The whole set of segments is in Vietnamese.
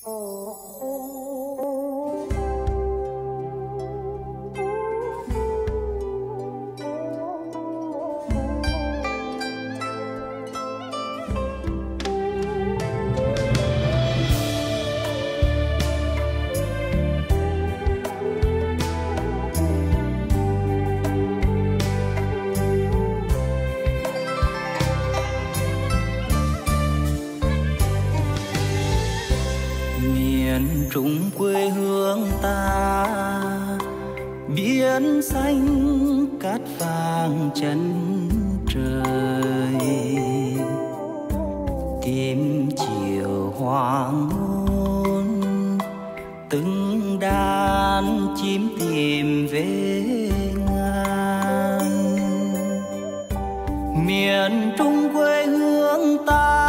miền trung quê hương ta, biển xanh cát vàng chân trời, tìm chiều hoàng hôn, từng đàn chim tìm về ngàn. Miền trung quê hương ta,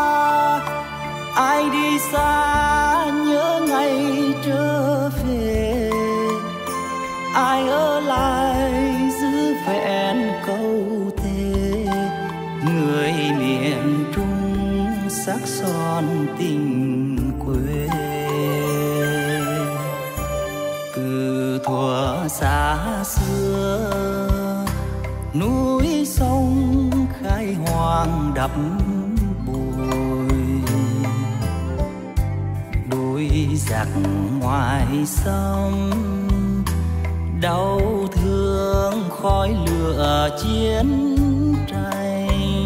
ai đi xa nhớ ngày trở về, ai ở lại giữ vẹn câu thề. Người miền trung sắc son tình quê, từ thuở xa xưa núi sông khai hoang đập bồi, đôi giặc ngoài sông đau thương khói lửa chiến tranh.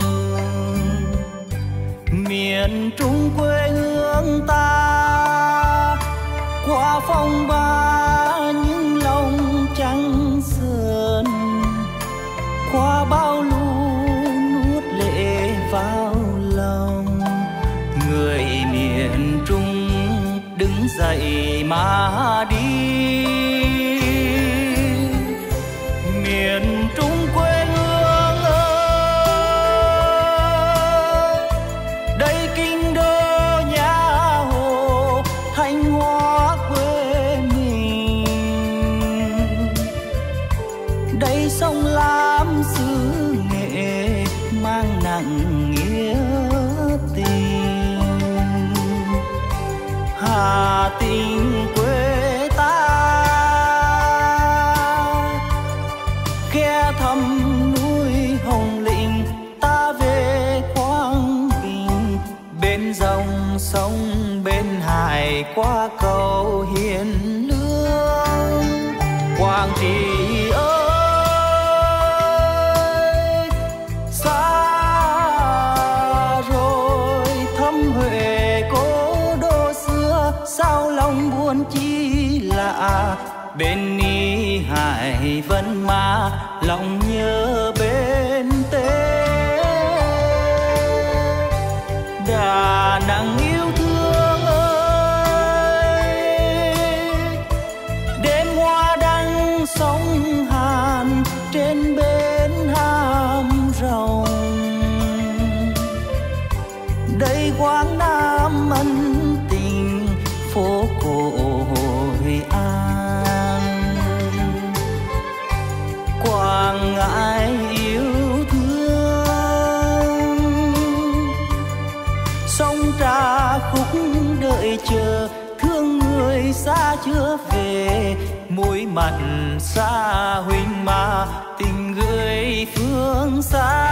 Miền trung quê hương ta, qua phong ba những lòng trắng sơn, qua bao lũ nuốt lệ vào lòng. Người miền trung đứng dậy mà đi, miền trung quê hương ơi, đây kinh đô nhà Hồ, Thanh Hóa quê mình. Đây sông Lam xứ Nghệ mang nặng nghĩa tình. Hà Tĩnh quê ta, ghé thăm núi Hồng Lĩnh, ta về Quang Bình. Bên dòng sông bên hải, qua cầu Hiền Lương. Quảng Trị ơi, xa rồi thăm Huế cố đô xưa, sao lòng buồn chi lạ. Bên Ni Hải Vân Ma, lòng nhớ bên Tế. Đà Nẵng yêu thương ơi, đêm hoa đăng sông Hàn trên bến Hàm Rồng. Đây Quảng Nam ân tình, phố cổ Hội An. Quảng Ngãi yêu thương, sông Trà Khúc đợi chờ, thương người xa chưa về. Mối mặn xa huynh mà, tình gửi phương xa.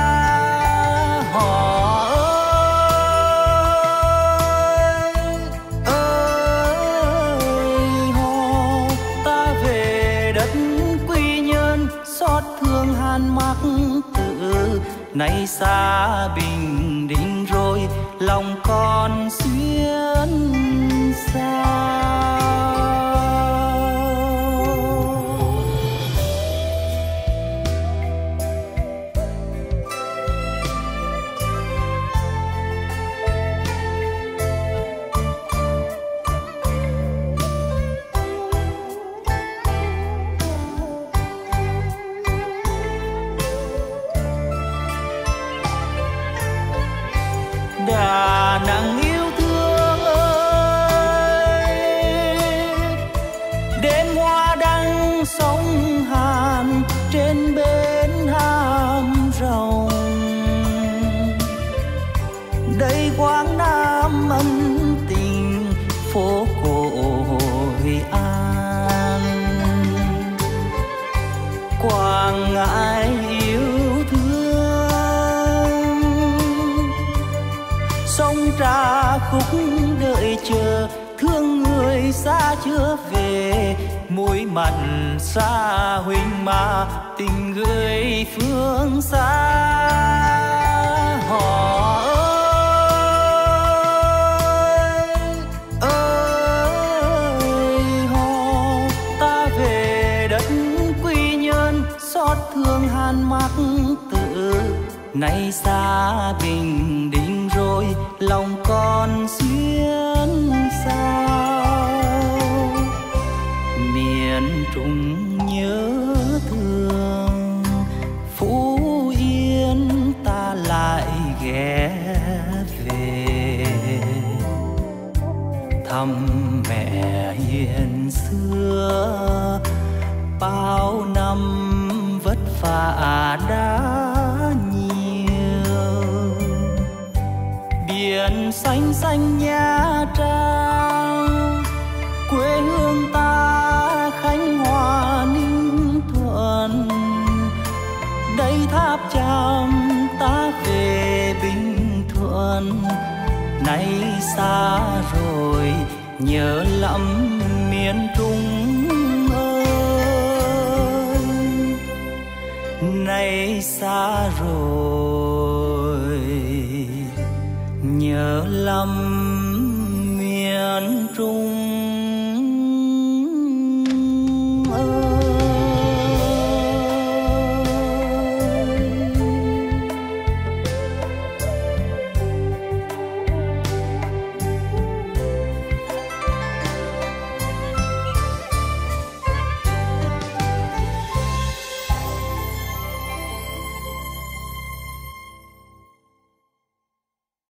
Họ Hàn Mạc Tử, nay xa Bình Định rồi, lòng con xuyên xa. Đà Nẵng yêu thương ơi, đêm hoa đăng sông Hàn trên bến Hàm Rồng. Đây Quảng Nam ân tình, phố cổ Hội An. Quảng Ngãi yêu thương, sông Trà Khúc đợi chờ, thương người xa chưa về, muối mặn xa huynh mà tình gửi phương xa. Họ ơi họ, ta về đất Quy Nhơn, xót thương han mắc tự, nay xa Bình Định rồi, lòng còn xuyên sao. Miền Trung nhớ thương, Phú Yên ta lại ghé về, thăm mẹ hiền xưa, bao năm vất vả đã nhiều. Biển xanh xanh Nha Trang, quê hương ta Khánh Hòa Ninh Thuận, đây Tháp Chàm ta về Bình Thuận, nay xa rồi nhớ lắm miền Trung ơi, nay xa rồi nhớ lắm miền Trung.